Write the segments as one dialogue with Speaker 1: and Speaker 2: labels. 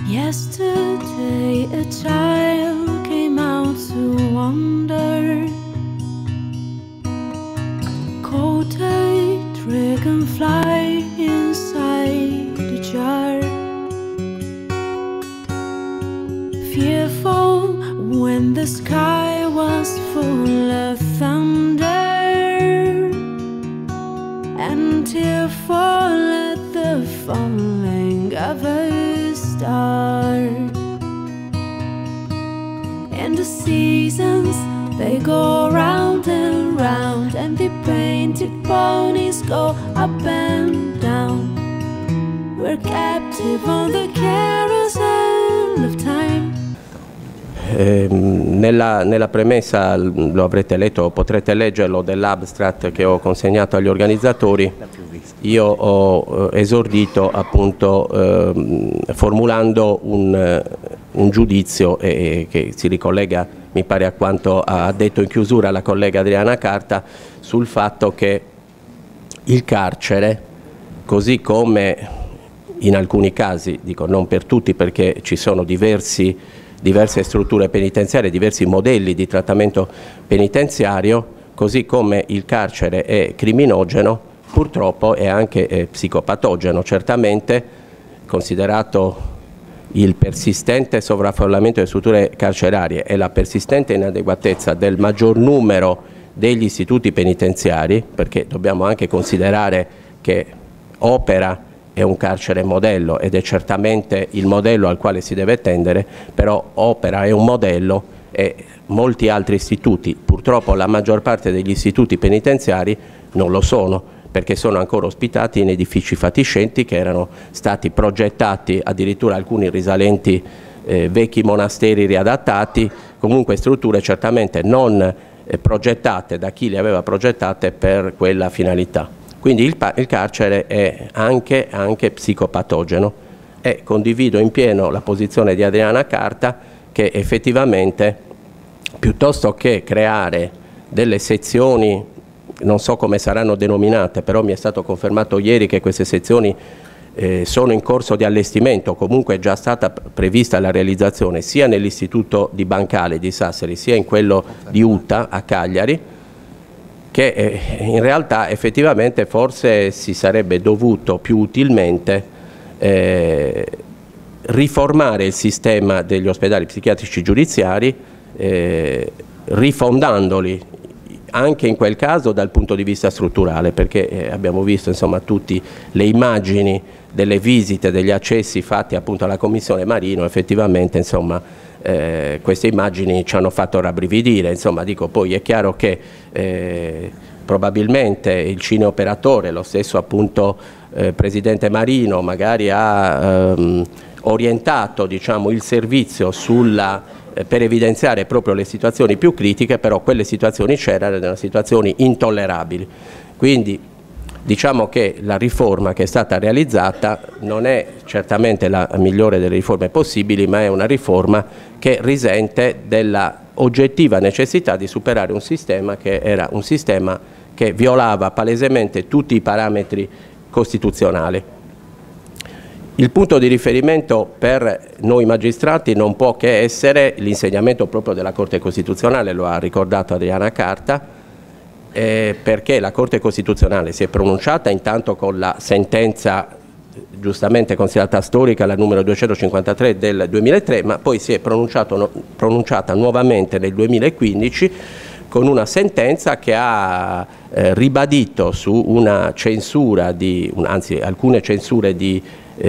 Speaker 1: Yesterday a child came out to wander, caught a dragonfly inside a jar. Fearful when the sky was full of thunder, and tearful at the falling of a star. And the seasons, they go round and round, and the painted ponies go up and down. We're captive on the carousel of time.
Speaker 2: Nella premessa, lo avrete letto o potrete leggerlo, dell'abstract che ho consegnato agli organizzatori, io ho esordito appunto formulando un giudizio che si ricollega, mi pare, a quanto ha detto in chiusura la collega Adriana Carta, sul fatto che il carcere, così come in alcuni casi, dico non per tutti perché ci sono diverse strutture penitenziarie, diversi modelli di trattamento penitenziario, così come il carcere è criminogeno, purtroppo è anche psicopatogeno. Certamente, considerato il persistente sovraffollamento delle strutture carcerarie e la persistente inadeguatezza del maggior numero degli istituti penitenziari, perché dobbiamo anche considerare che Opera è un carcere modello ed è certamente il modello al quale si deve tendere, però Opera è un modello e molti altri istituti, purtroppo la maggior parte degli istituti penitenziari non lo sono, perché sono ancora ospitati in edifici fatiscenti che erano stati progettati, addirittura alcuni risalenti vecchi monasteri riadattati, comunque strutture certamente non progettate da chi le aveva progettate per quella finalità. Quindi il carcere è anche psicopatogeno, e condivido in pieno la posizione di Adriana Carta che effettivamente, piuttosto che creare delle sezioni, non so come saranno denominate, però mi è stato confermato ieri che queste sezioni sono in corso di allestimento, comunque è già stata prevista la realizzazione sia nell'istituto di Bancale di Sassari sia in quello di Uta a Cagliari, che in realtà effettivamente forse si sarebbe dovuto più utilmente riformare il sistema degli ospedali psichiatrici giudiziari, rifondandoli anche in quel caso dal punto di vista strutturale, perché abbiamo visto insomma tutte le immagini delle visite, degli accessi fatti appunto alla Commissione Marino, effettivamente insomma queste immagini ci hanno fatto rabbrividire, insomma dico, poi è chiaro che probabilmente il cineoperatore, lo stesso appunto Presidente Marino magari ha orientato, diciamo, il servizio per evidenziare proprio le situazioni più critiche, però quelle situazioni c'erano, erano situazioni intollerabili. Quindi diciamo che la riforma che è stata realizzata non è certamente la migliore delle riforme possibili, ma è una riforma che risente della oggettiva necessità di superare un sistema che era un sistema che violava palesemente tutti i parametri costituzionali. Il punto di riferimento per noi magistrati non può che essere l'insegnamento proprio della Corte Costituzionale, lo ha ricordato Adriana Carta, perché la Corte Costituzionale si è pronunciata intanto con la sentenza giustamente considerata storica, la numero 253 del 2003, ma poi si è pronunciata nuovamente nel 2015 con una sentenza che ha ribadito su una censura, anzi alcune censure di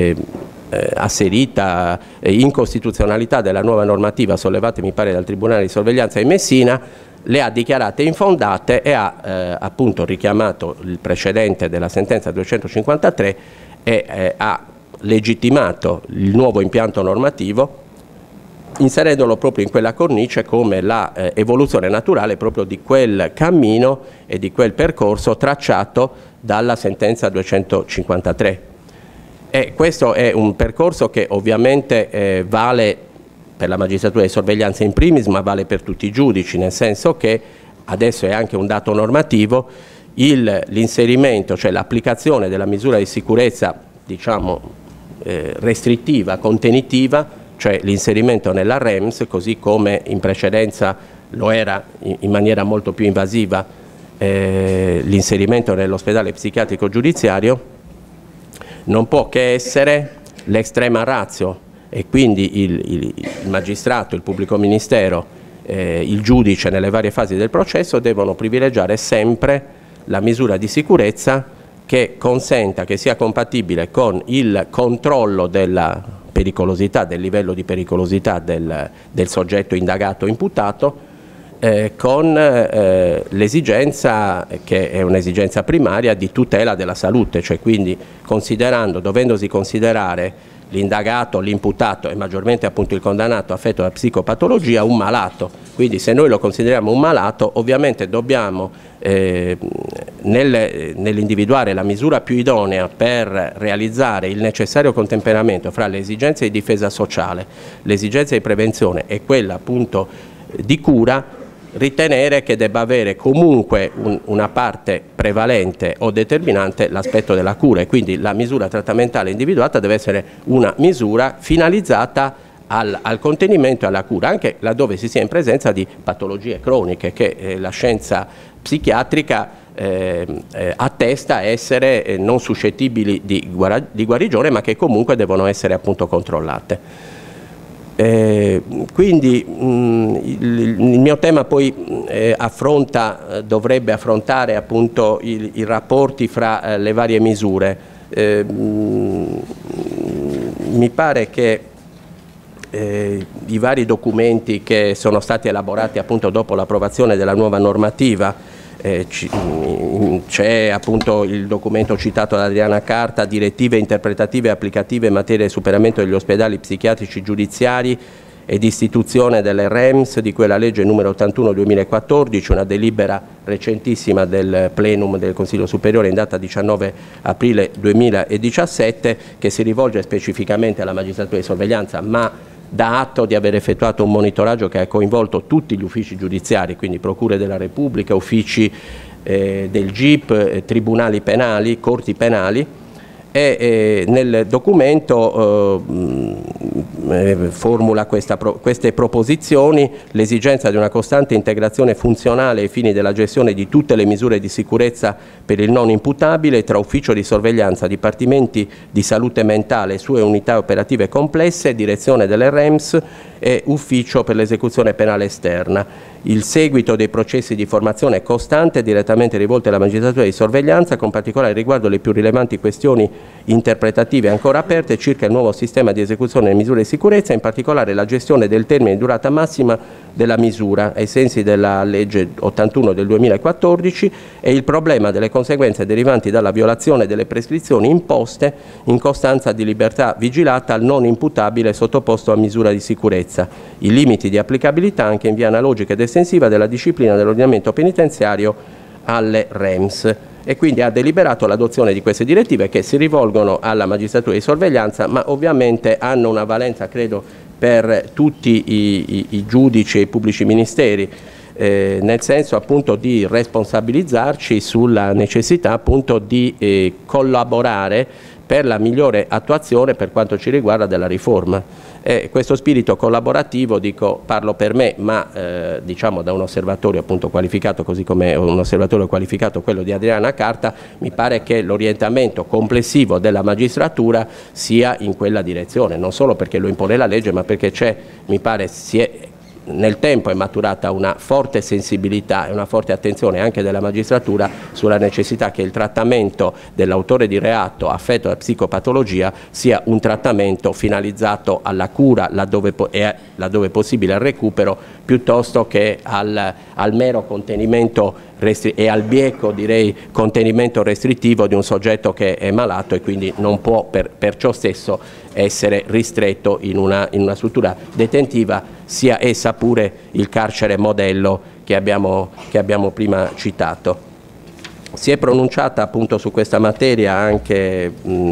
Speaker 2: asserita incostituzionalità della nuova normativa sollevate mi pare dal Tribunale di Sorveglianza di Messina, le ha dichiarate infondate e ha appunto richiamato il precedente della sentenza 253 e ha legittimato il nuovo impianto normativo, inserendolo proprio in quella cornice come la evoluzione naturale proprio di quel cammino e di quel percorso tracciato dalla sentenza 253. E questo è un percorso che ovviamente vale per la magistratura di sorveglianza in primis, ma vale per tutti i giudici, nel senso che adesso è anche un dato normativo l'inserimento, cioè l'applicazione della misura di sicurezza, diciamo, restrittiva, contenitiva, cioè l'inserimento nella REMS, così come in precedenza lo era in maniera molto più invasiva l'inserimento nell'ospedale psichiatrico giudiziario, non può che essere l'extrema ratio, e quindi il magistrato, il pubblico ministero, il giudice nelle varie fasi del processo devono privilegiare sempre la misura di sicurezza che consenta, che sia compatibile con il controllo della pericolosità, del livello di pericolosità del soggetto indagato o imputato, con l'esigenza, che è un'esigenza primaria, di tutela della salute, cioè quindi dovendosi considerare l'indagato, l'imputato e maggiormente appunto il condannato affetto da psicopatologia un malato. Quindi se noi lo consideriamo un malato, ovviamente dobbiamo nell'individuare la misura più idonea per realizzare il necessario contemperamento fra le esigenze di difesa sociale, le esigenze di prevenzione e quella appunto di cura, ritenere che debba avere comunque una parte prevalente o determinante l'aspetto della cura, e quindi la misura trattamentale individuata deve essere una misura finalizzata al contenimento e alla cura, anche laddove si sia in presenza di patologie croniche che la scienza psichiatrica attesta essere non suscettibili di guarigione, ma che comunque devono essere appunto controllate. Quindi il mio tema poi dovrebbe affrontare appunto i rapporti fra le varie misure. Mi pare che i vari documenti che sono stati elaborati appunto dopo l'approvazione della nuova normativa, c'è appunto il documento citato da Adriana Carta, direttive interpretative e applicative in materia di superamento degli ospedali psichiatrici giudiziari ed istituzione delle REMS, di quella legge numero 81 2014, una delibera recentissima del plenum del Consiglio Superiore in data 19 aprile 2017, che si rivolge specificamente alla magistratura di sorveglianza, ma dà atto di aver effettuato un monitoraggio che ha coinvolto tutti gli uffici giudiziari, quindi procure della Repubblica, uffici del GIP, tribunali penali, corti penali, e nel documento formula queste proposizioni: l'esigenza di una costante integrazione funzionale ai fini della gestione di tutte le misure di sicurezza per il non imputabile tra ufficio di sorveglianza, dipartimenti di salute mentale e sue unità operative complesse, direzione delle REMS e ufficio per l'esecuzione penale esterna. Il seguito dei processi di formazione costante direttamente rivolti alla magistratura di sorveglianza, con particolare riguardo alle più rilevanti questioni interpretative ancora aperte circa il nuovo sistema di esecuzione delle misure di sicurezza, in particolare la gestione del termine di durata massima della misura ai sensi della legge 81 del 2014 e il problema delle conseguenze derivanti dalla violazione delle prescrizioni imposte in costanza di libertà vigilata al non imputabile sottoposto a misura di sicurezza, i limiti di applicabilità anche in via analogica ed estensiva della disciplina dell'ordinamento penitenziario alle REMS, e quindi ha deliberato l'adozione di queste direttive che si rivolgono alla magistratura di sorveglianza, ma ovviamente hanno una valenza, credo, per tutti i giudici e i pubblici ministeri, nel senso appunto di responsabilizzarci sulla necessità appunto di collaborare per la migliore attuazione, per quanto ci riguarda, della riforma. Questo spirito collaborativo, parlo per me, ma diciamo da un osservatorio appunto qualificato, così come un osservatorio qualificato quello di Adriana Carta, mi pare che l'orientamento complessivo della magistratura sia in quella direzione, non solo perché lo impone la legge, ma perché mi pare, nel tempo è maturata una forte sensibilità e una forte attenzione anche della magistratura sulla necessità che il trattamento dell'autore di reato affetto da psicopatologia sia un trattamento finalizzato alla cura, laddove possibile al recupero, piuttosto che al mero contenimento e al bieco, direi, contenimento restrittivo di un soggetto che è malato e quindi non può per ciò stesso essere ristretto in una struttura detentiva, sia essa pure il carcere modello che abbiamo prima citato. Si è pronunciata appunto su questa materia anche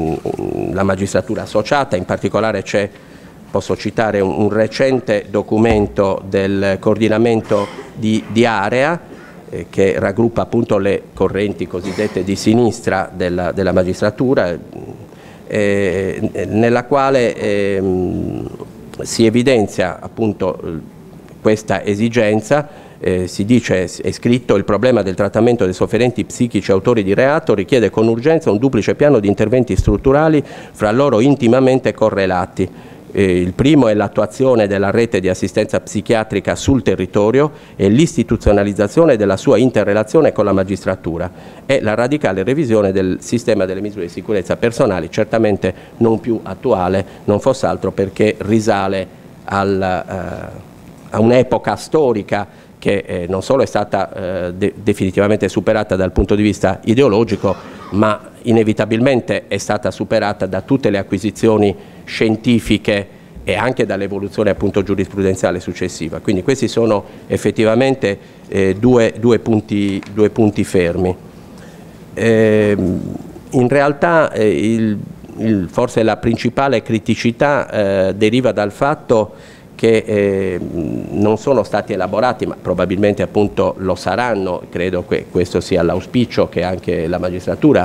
Speaker 2: la magistratura associata, in particolare posso citare un recente documento del coordinamento di area che raggruppa appunto le correnti cosiddette di sinistra della magistratura, nella quale si evidenzia appunto questa esigenza. Si dice, è scritto: il problema del trattamento dei sofferenti psichici autori di reato richiede con urgenza un duplice piano di interventi strutturali fra loro intimamente correlati. Il primo è l'attuazione della rete di assistenza psichiatrica sul territorio e l'istituzionalizzazione della sua interrelazione con la magistratura e la radicale revisione del sistema delle misure di sicurezza personali, certamente non più attuale, non fosse altro perché risale a un'epoca storica che non solo è stata definitivamente superata dal punto di vista ideologico, ma inevitabilmente è stata superata da tutte le acquisizioni scientifiche e anche dall'evoluzione appunto giurisprudenziale successiva. Quindi questi sono effettivamente due punti fermi. In realtà forse la principale criticità deriva dal fatto che non sono stati elaborati, ma probabilmente appunto lo saranno, credo che questo sia l'auspicio che anche la magistratura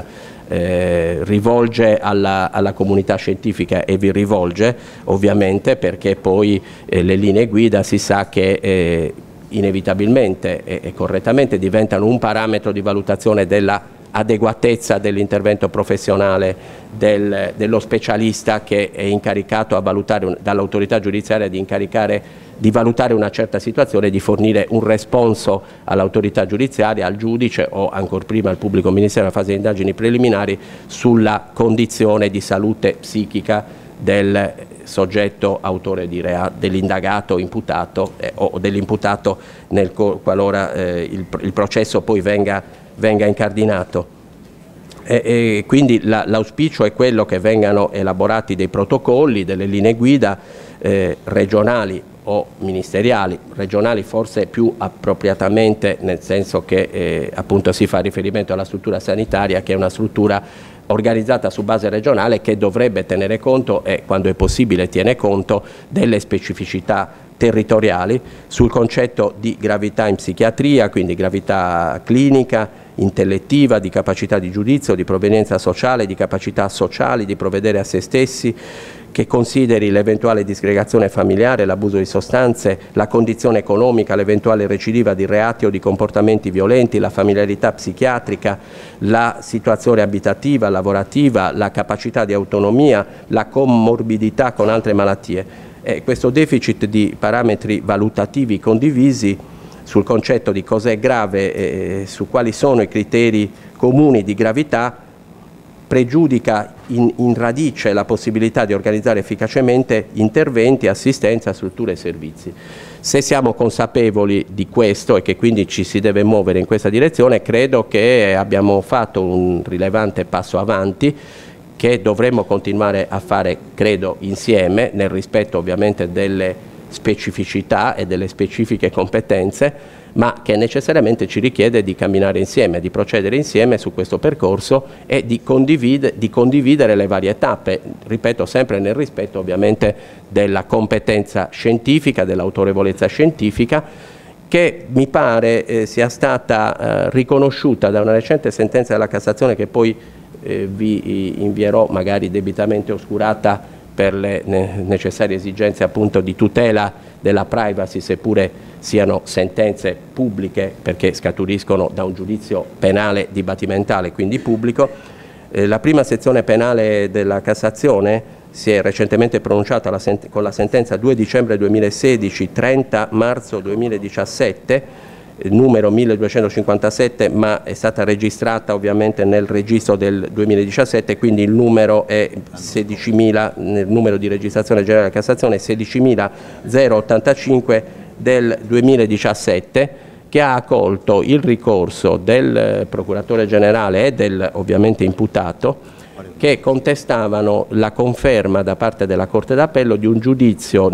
Speaker 2: rivolge alla comunità scientifica e vi rivolge ovviamente, perché poi le linee guida si sa che inevitabilmente e correttamente diventano un parametro di valutazione della adeguatezza dell'intervento professionale dello specialista che è incaricato a valutare dall'autorità giudiziaria di valutare una certa situazione e di fornire un responso all'autorità giudiziaria, al giudice o ancor prima al pubblico ministero nella fase di indagini preliminari sulla condizione di salute psichica del soggetto autore di reato, dell'indagato imputato o dell'imputato qualora il processo poi venga incardinato. E quindi l'auspicio è quello che vengano elaborati dei protocolli, delle linee guida regionali o ministeriali, regionali forse più appropriatamente, nel senso che appunto si fa riferimento alla struttura sanitaria, che è una struttura organizzata su base regionale che dovrebbe tenere conto, e quando è possibile tiene conto, delle specificità territoriali sul concetto di gravità in psichiatria, quindi gravità clinica, intellettiva, di capacità di giudizio, di provenienza sociale, di capacità sociali, di provvedere a se stessi, che consideri l'eventuale disgregazione familiare, l'abuso di sostanze, la condizione economica, l'eventuale recidiva di reati o di comportamenti violenti, la familiarità psichiatrica, la situazione abitativa, lavorativa, la capacità di autonomia, la comorbidità con altre malattie. Questo deficit di parametri valutativi condivisi sul concetto di cos'è grave e su quali sono i criteri comuni di gravità pregiudica in radice la possibilità di organizzare efficacemente interventi, assistenza, strutture e servizi. Se siamo consapevoli di questo e che quindi ci si deve muovere in questa direzione, credo che abbiamo fatto un rilevante passo avanti che dovremmo continuare a fare, credo, insieme, nel rispetto ovviamente delle specificità e delle specifiche competenze, ma che necessariamente ci richiede di camminare insieme, di procedere insieme su questo percorso e di condividere le varie tappe, ripeto, sempre nel rispetto ovviamente della competenza scientifica, dell'autorevolezza scientifica, che mi pare sia stata riconosciuta da una recente sentenza della Cassazione, che poi vi invierò, magari debitamente oscurata per le necessarie esigenze appunto di tutela della privacy, seppure siano sentenze pubbliche perché scaturiscono da un giudizio penale dibattimentale, quindi pubblico. La prima sezione penale della Cassazione si è recentemente pronunciata con la sentenza 2 dicembre 2016, 30 marzo 2017, numero 1257, ma è stata registrata ovviamente nel registro del 2017, quindi il numero è 16.000, nel numero di registrazione generale della Cassazione è 16.085 del 2017, che ha accolto il ricorso del procuratore generale e del ovviamente imputato, che contestavano la conferma da parte della Corte d'Appello di un giudizio,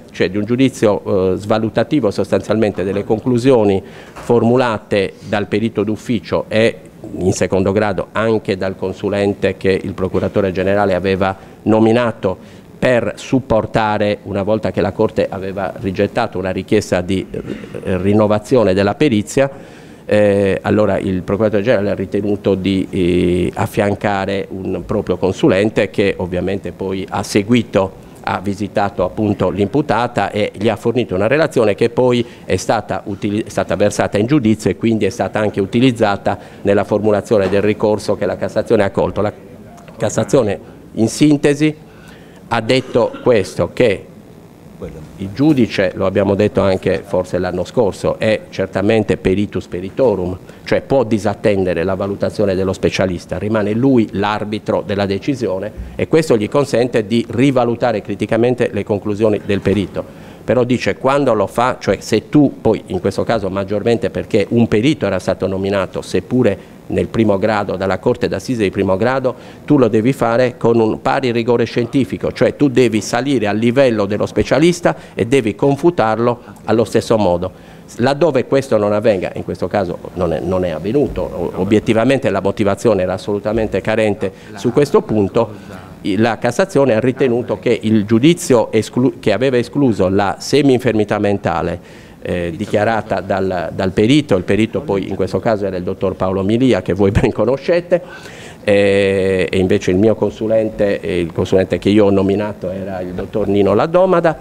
Speaker 2: svalutativo sostanzialmente delle conclusioni formulate dal perito d'ufficio e in secondo grado anche dal consulente che il procuratore generale aveva nominato per supportare, una volta che la Corte aveva rigettato una richiesta di rinnovazione della perizia, allora il procuratore generale ha ritenuto di affiancare un proprio consulente che ovviamente poi ha visitato appunto l'imputata e gli ha fornito una relazione che poi è stata versata in giudizio e quindi è stata anche utilizzata nella formulazione del ricorso che la Cassazione ha accolto. La Cassazione in sintesi ha detto questo, che il giudice, lo abbiamo detto anche forse l'anno scorso, è certamente peritus peritorum, cioè può disattendere la valutazione dello specialista, rimane lui l'arbitro della decisione e questo gli consente di rivalutare criticamente le conclusioni del perito. Però dice quando lo fa, cioè se tu poi in questo caso maggiormente perché un perito era stato nominato seppure nel primo grado, dalla Corte d'Assise di primo grado, tu lo devi fare con un pari rigore scientifico, cioè tu devi salire al livello dello specialista e devi confutarlo allo stesso modo. Laddove questo non avvenga, in questo caso non è avvenuto, obiettivamente la motivazione era assolutamente carente su questo punto, la Cassazione ha ritenuto che il giudizio che aveva escluso la semi-infermità mentale dichiarata dal perito, il perito poi in questo caso era il dottor Paolo Milia che voi ben conoscete, e invece il mio consulente, il consulente che io ho nominato era il dottor Nino Ladomada.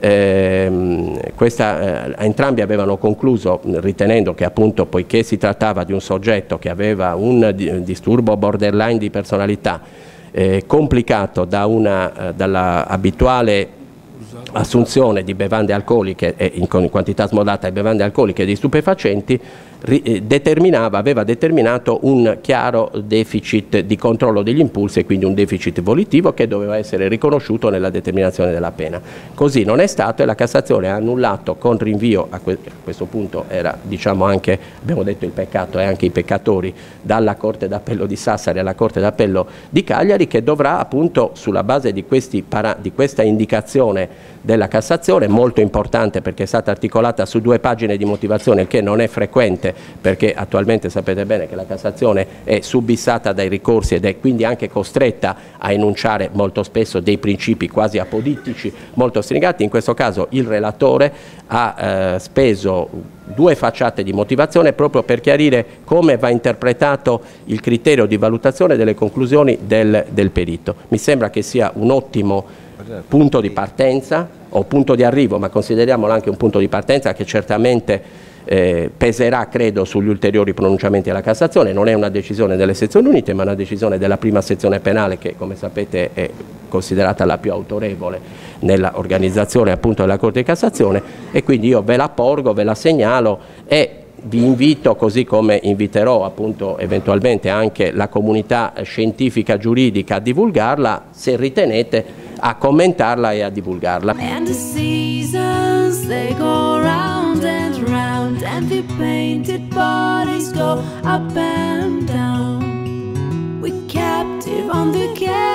Speaker 2: Entrambi avevano concluso ritenendo che appunto poiché si trattava di un soggetto che aveva un disturbo borderline di personalità complicato dalla abituale assunzione di bevande alcoliche e in quantità smodata di bevande alcoliche e di stupefacenti, aveva determinato un chiaro deficit di controllo degli impulsi e quindi un deficit volitivo che doveva essere riconosciuto nella determinazione della pena. Così non è stato e la Cassazione ha annullato con rinvio, a questo punto era diciamo anche, abbiamo detto il peccato e anche i peccatori, dalla Corte d'Appello di Sassari alla Corte d'Appello di Cagliari, che dovrà appunto sulla base di questa indicazione della Cassazione, molto importante perché è stata articolata su 2 pagine di motivazione, il che non è frequente perché attualmente sapete bene che la Cassazione è subissata dai ricorsi ed è quindi anche costretta a enunciare molto spesso dei principi quasi apodittici molto stringati. In questo caso il relatore ha speso 2 facciate di motivazione proprio per chiarire come va interpretato il criterio di valutazione delle conclusioni del perito. Mi sembra che sia un ottimo punto di partenza o punto di arrivo, ma consideriamolo anche un punto di partenza che certamente peserà credo sugli ulteriori pronunciamenti della Cassazione. Non è una decisione delle sezioni unite ma una decisione della prima sezione penale che come sapete è considerata la più autorevole nella organizzazione appunto della Corte di Cassazione e quindi io ve la porgo, ve la segnalo e vi invito, così come inviterò appunto eventualmente anche la comunità scientifica giuridica a divulgarla, se ritenete, a commentarla e a divulgarla.
Speaker 1: And the seasons they go round and round and the painted bodies go up and down. We captive on the